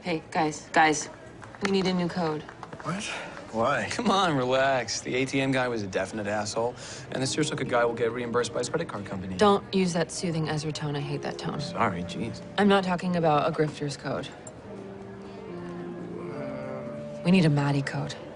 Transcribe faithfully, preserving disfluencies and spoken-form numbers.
Hey, guys, guys, we need a new code. What? Why? Come on, relax. The A T M guy was a definite asshole, and the seersucker guy will get reimbursed by his credit card company. Don't use that soothing Ezra tone. I hate that tone. Sorry, jeez. I'm not talking about a grifter's code. We need a Maddie code.